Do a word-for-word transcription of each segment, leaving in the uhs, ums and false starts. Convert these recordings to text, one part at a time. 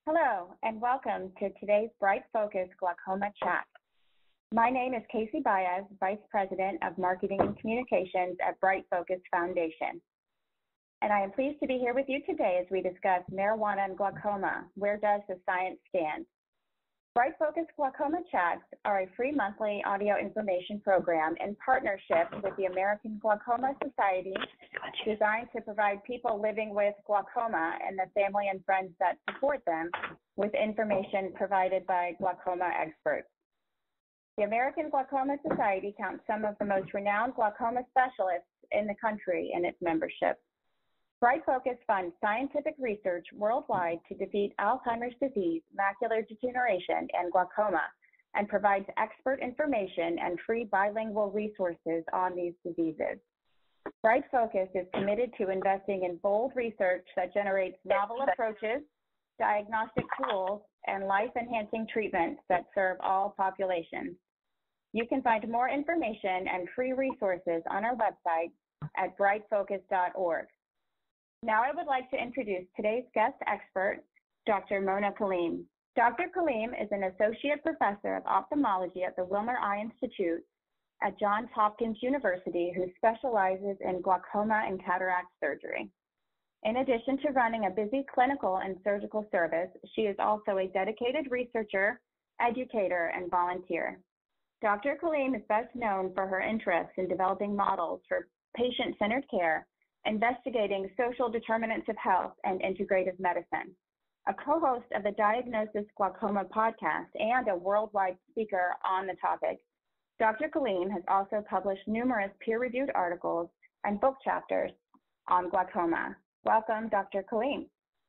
Hello, and welcome to today's Bright Focus Glaucoma Chat. My name is Casey Baez, Vice President of Marketing and Communications at Bright Focus Foundation. And I am pleased to be here with you today as we discuss marijuana and glaucoma. Where does the science stand? Bright Focus Glaucoma Chats are a free monthly audio information program in partnership with the American Glaucoma Society, designed to provide people living with glaucoma and the family and friends that support them with information provided by glaucoma experts. The American Glaucoma Society counts some of the most renowned glaucoma specialists in the country in its membership. Bright Focus funds scientific research worldwide to defeat Alzheimer's disease, macular degeneration, and glaucoma, and provides expert information and free bilingual resources on these diseases. Bright Focus is committed to investing in bold research that generates novel approaches, diagnostic tools, and life-enhancing treatments that serve all populations. You can find more information and free resources on our website at bright focus dot org. Now I would like to introduce today's guest expert, Doctor Mona Kaleem. Doctor Kaleem is an Associate Professor of Ophthalmology at the Wilmer Eye Institute at Johns Hopkins University, who specializes in glaucoma and cataract surgery. In addition to running a busy clinical and surgical service, she is also a dedicated researcher, educator, and volunteer. Doctor Kaleem is best known for her interest in developing models for patient-centered care, investigating social determinants of health, and integrative medicine. A co-host of the Diagnosis Glaucoma podcast and a worldwide speaker on the topic, Doctor Kaleem has also published numerous peer-reviewed articles and book chapters on glaucoma. Welcome, Doctor Kaleem.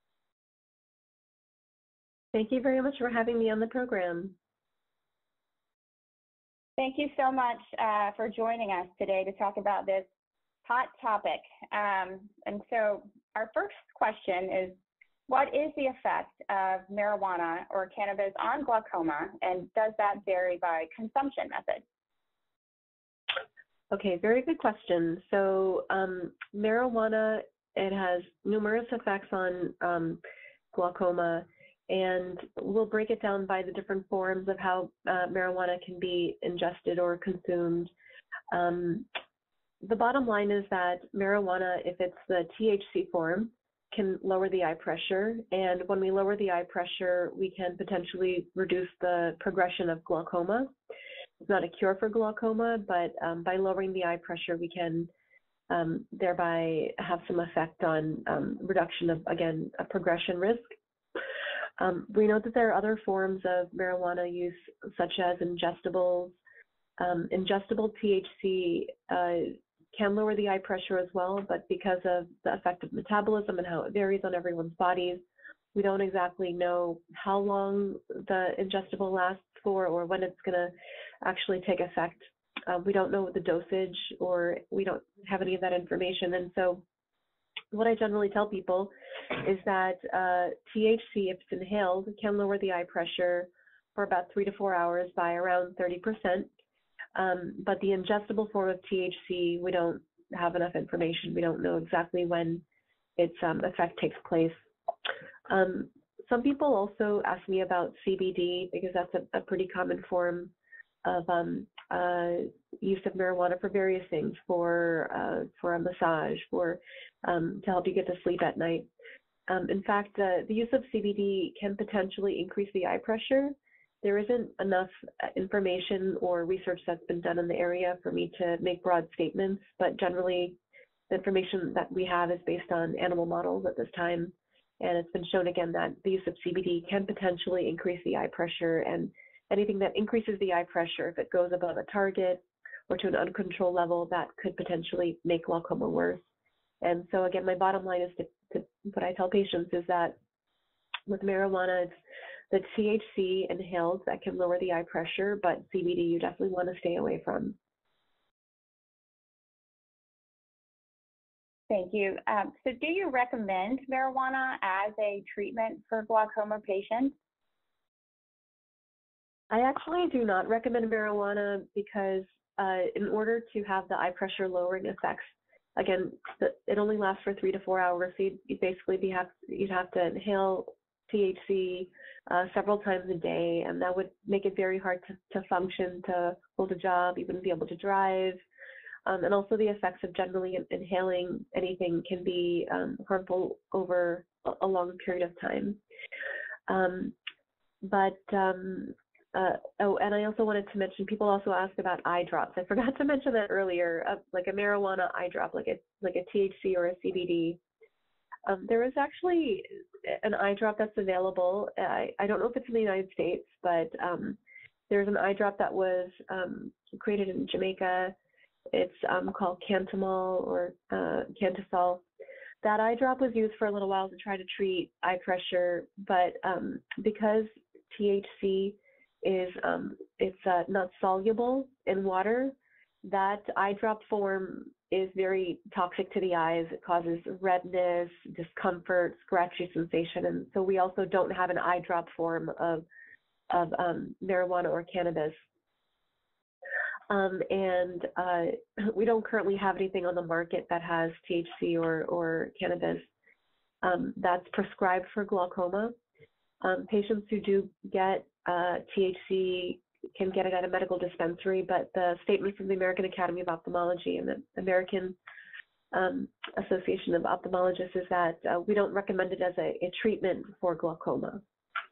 Thank you very much for having me on the program. Thank you so much uh, for joining us today to talk about this hot topic. Um, and so our first question is, what is the effect of marijuana or cannabis on glaucoma, and does that vary by consumption method? Okay, very good question. So um, marijuana, it has numerous effects on um, glaucoma, and we'll break it down by the different forms of how uh, marijuana can be ingested or consumed. Um, The bottom line is that marijuana, if it's the T H C form, can lower the eye pressure. And when we lower the eye pressure, we can potentially reduce the progression of glaucoma. It's not a cure for glaucoma, but um, by lowering the eye pressure, we can um, thereby have some effect on um, reduction of, again, a progression risk. Um, we know that there are other forms of marijuana use, such as ingestibles. Um, ingestible T H C uh, can lower the eye pressure as well, but because of the effect of metabolism and how it varies on everyone's bodies, we don't exactly know how long the ingestible lasts for or when it's going to actually take effect. Uh, we don't know the dosage, or we don't have any of that information. And so what I generally tell people is that uh, T H C, if it's inhaled, can lower the eye pressure for about three to four hours by around thirty percent. Um, but the ingestible form of T H C, we don't have enough information. We don't know exactly when its um, effect takes place. Um, some people also ask me about C B D, because that's a, a pretty common form of um, uh, use of marijuana for various things, for uh, for a massage, for um, to help you get to sleep at night. Um, in fact, uh, the use of C B D can potentially increase the eye pressure. There isn't enough information or research that's been done in the area for me to make broad statements, but generally the information that we have is based on animal models at this time. And it's been shown again that the use of C B D can potentially increase the eye pressure, and anything that increases the eye pressure, if it goes above a target or to an uncontrolled level, that could potentially make glaucoma worse. And so again, my bottom line is to, to what I tell patients is that with marijuana, it's the T H C inhaled that can lower the eye pressure, but C B D you definitely want to stay away from. Thank you. Um, so do you recommend marijuana as a treatment for glaucoma patients? I actually do not recommend marijuana because uh, in order to have the eye pressure lowering effects, again, the, it only lasts for three to four hours. So you'd, you'd basically be have, you'd have to inhale T H C uh, several times a day, and that would make it very hard to, to function, to hold a job, even be able to drive. Um, and also the effects of generally inhaling anything can be um, harmful over a, a long period of time. Um, but, um, uh, oh, and I also wanted to mention, people also ask about eye drops. I forgot to mention that earlier, uh, like a marijuana eye drop, like a, like a T H C or a C B D. Um, there is actually an eye drop that's available. I, I don't know if it's in the United States, but um, there's an eye drop that was um, created in Jamaica. It's um, called Cantamol or uh, Cantasol. That eye drop was used for a little while to try to treat eye pressure, but um, because T H C is um, it's uh, not soluble in water, that eye drop form is very toxic to the eyes. It causes redness, discomfort, scratchy sensation, and so we also don't have an eye drop form of of um, marijuana or cannabis. Um, and uh, we don't currently have anything on the market that has T H C or, or cannabis um, that's prescribed for glaucoma. Um, patients who do get uh, T H C can get it at a medical dispensary, but the statement from the American Academy of Ophthalmology and the American um, Association of Ophthalmologists is that uh, we don't recommend it as a, a treatment for glaucoma.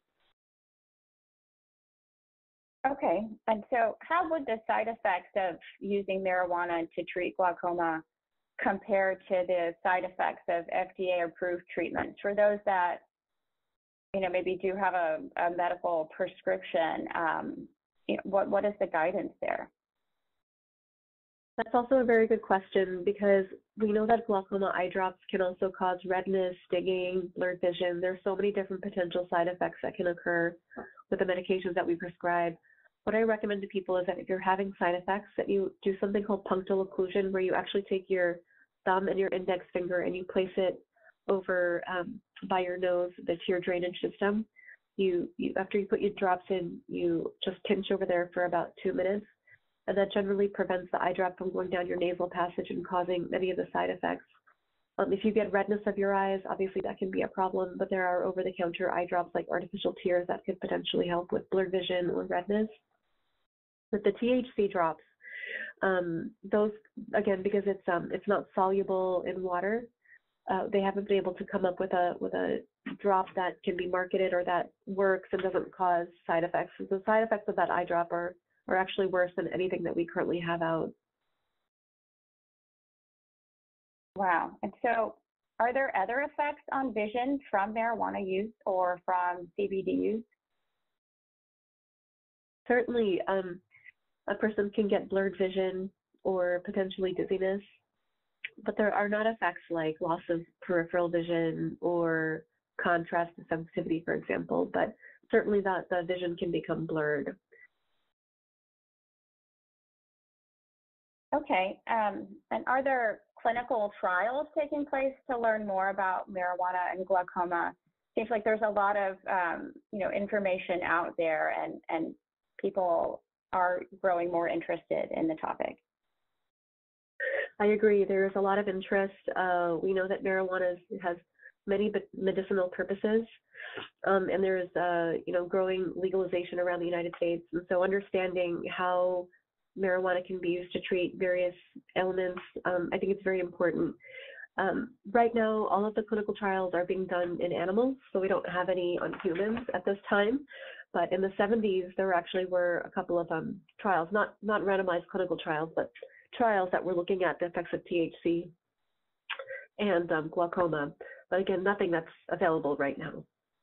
Okay, and so how would the side effects of using marijuana to treat glaucoma compare to the side effects of F D A-approved treatments? For those that, you know, maybe do have a, a medical prescription, um, you know, what, what is the guidance there? That's also a very good question, because we know that glaucoma eye drops can also cause redness, stinging, blurred vision. There's so many different potential side effects that can occur with the medications that we prescribe. What I recommend to people is that if you're having side effects, that you do something called punctal occlusion, where you actually take your thumb and your index finger and you place it over um, by your nose, the tear drainage system. You, you, after you put your drops in, you just pinch over there for about two minutes. And that generally prevents the eye drop from going down your nasal passage and causing many of the side effects. Um, if you get redness of your eyes, obviously that can be a problem, but there are over-the-counter eye drops like artificial tears that could potentially help with blurred vision or redness. With the T H C drops, um, those, again, because it's um, it's not soluble in water, uh, they haven't been able to come up with a with a drop that can be marketed or that works and doesn't cause side effects. So the side effects of that eye drop are are actually worse than anything that we currently have out. Wow. And so are there other effects on vision from marijuana use or from C B D use? Certainly, um, a person can get blurred vision or potentially dizziness, but there are not effects like loss of peripheral vision or contrast and sensitivity, for example, but certainly that the vision can become blurred. Okay, um, and are there clinical trials taking place to learn more about marijuana and glaucoma? Seems like there's a lot of um, you know, information out there, and and people are growing more interested in the topic. I agree. There is a lot of interest. Uh, we know that marijuana is, has many medicinal purposes, um, and there is uh, you know, growing legalization around the United States, and so understanding how marijuana can be used to treat various ailments, um, I think it's very important. Um, right now, all of the clinical trials are being done in animals, so we don't have any on humans at this time. But in the seventies, there actually were a couple of um, trials, not, not randomized clinical trials, but trials that were looking at the effects of T H C and um, glaucoma. But again, nothing that's available right now.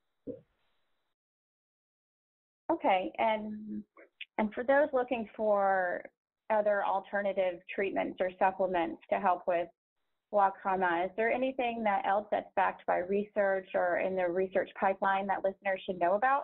Okay, and and for those looking for other alternative treatments or supplements to help with glaucoma, is there anything that else that's backed by research or in the research pipeline that listeners should know about?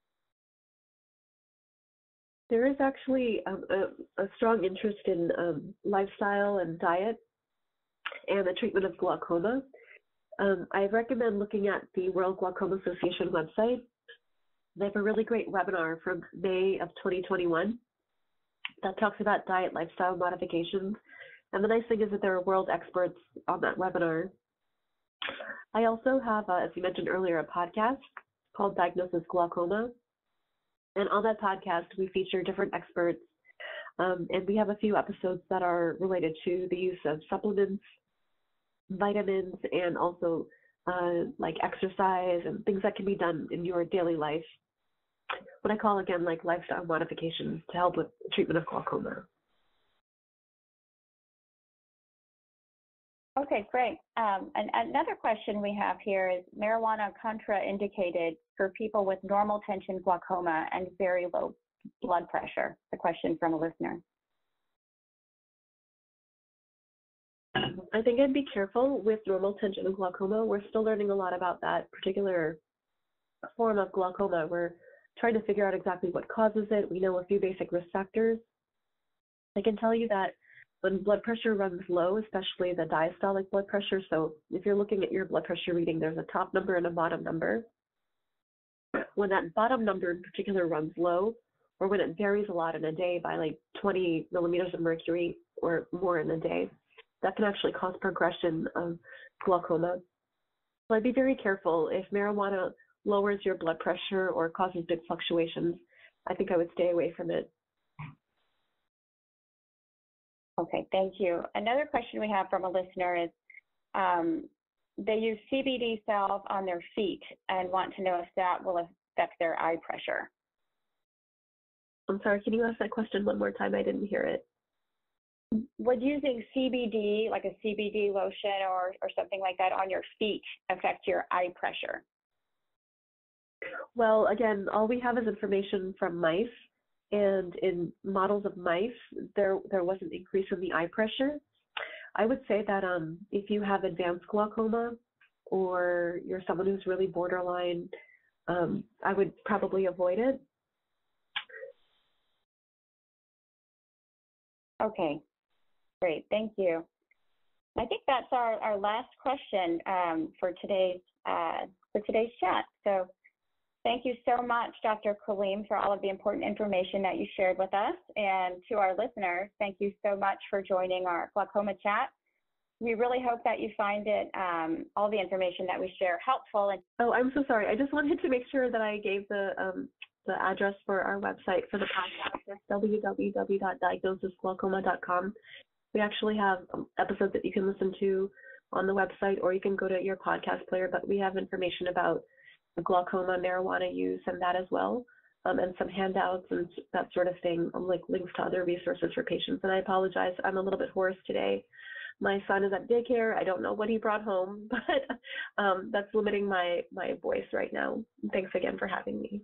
There is actually um, a, a strong interest in um, lifestyle and diet and the treatment of glaucoma. Um, I recommend looking at the World Glaucoma Association website. They have a really great webinar from May of twenty twenty-one that talks about diet lifestyle modifications. And the nice thing is that there are world experts on that webinar. I also have, uh, as you mentioned earlier, a podcast called Diagnosis Glaucoma. And on that podcast, we feature different experts. Um, and we have a few episodes that are related to the use of supplements, vitamins, and also uh, like exercise and things that can be done in your daily life. What I call, again, like lifestyle modifications to help with treatment of glaucoma. Okay, great. Um, and another question we have here is marijuana contraindicated for people with normal tension glaucoma and very low blood pressure? The question from a listener. I think I'd be careful with normal tension and glaucoma. We're still learning a lot about that particular form of glaucoma. We're trying to figure out exactly what causes it. We know a few basic risk factors. I can tell you that when blood pressure runs low, especially the diastolic blood pressure, so if you're looking at your blood pressure reading, there's a top number and a bottom number. When that bottom number in particular runs low, or when it varies a lot in a day by like twenty millimeters of mercury or more in a day, that can actually cause progression of glaucoma. So I'd be very careful. If marijuana lowers your blood pressure or causes big fluctuations, I think I would stay away from it. Okay, thank you. Another question we have from a listener is, um, they use C B D salve on their feet and want to know if that will affect their eye pressure. I'm sorry, can you ask that question one more time? I didn't hear it. Would using C B D, like a C B D lotion or, or something like that on your feet affect your eye pressure? Well, again, all we have is information from mice. And in models of mice, there there was an increase in the eye pressure. I would say that um, if you have advanced glaucoma or you're someone who's really borderline, um, I would probably avoid it. Okay, great, thank you. I think that's our, our last question um, for today's uh, for today's chat. So. Thank you so much, Doctor Kaleem, for all of the important information that you shared with us. And to our listeners, thank you so much for joining our glaucoma chat. We really hope that you find it, um, all the information that we share, helpful. And oh, I'm so sorry. I just wanted to make sure that I gave the um, the address for our website for the podcast. It's w w w dot diagnosis glaucoma dot com. We actually have um, episodes that you can listen to on the website, or you can go to your podcast player, but we have information about glaucoma, marijuana use, and that as well, um, and some handouts and that sort of thing, um, like links to other resources for patients. And I apologize, I'm a little bit hoarse today. My son is at daycare. I don't know what he brought home, but um, that's limiting my, my voice right now. Thanks again for having me.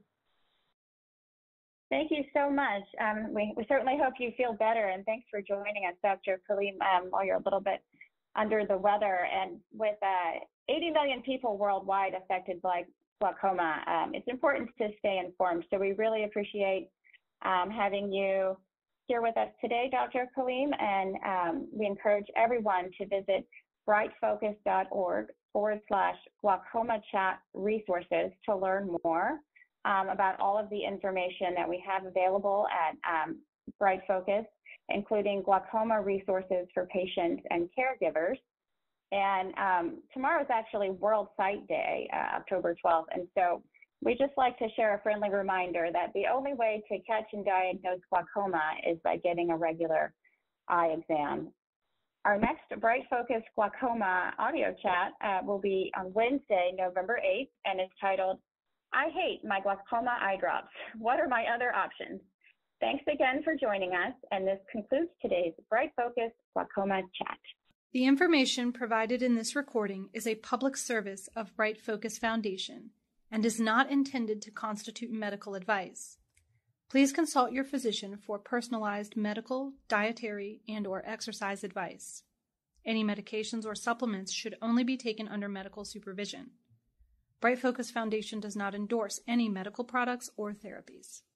Thank you so much. Um, we, we certainly hope you feel better, and thanks for joining us, Doctor Kaleem, um, while you're a little bit under the weather. And with uh, eighty million people worldwide affected by glaucoma, um, it's important to stay informed. So we really appreciate um, having you here with us today, Doctor Kaleem, and um, we encourage everyone to visit brightfocus dot org forward slash glaucoma chat resources to learn more um, about all of the information that we have available at um, Bright Focus, including glaucoma resources for patients and caregivers. And um, tomorrow is actually World Sight Day, uh, October twelfth. And so we just like to share a friendly reminder that the only way to catch and diagnose glaucoma is by getting a regular eye exam. Our next Bright Focus Glaucoma audio chat uh, will be on Wednesday, November eighth, and is titled, I Hate My Glaucoma Eye Drops. What are my other options? Thanks again for joining us, and this concludes today's Bright Focus Glaucoma chat. The information provided in this recording is a public service of Bright Focus Foundation and is not intended to constitute medical advice. Please consult your physician for personalized medical, dietary, and or exercise advice. Any medications or supplements should only be taken under medical supervision. Bright Focus Foundation does not endorse any medical products or therapies.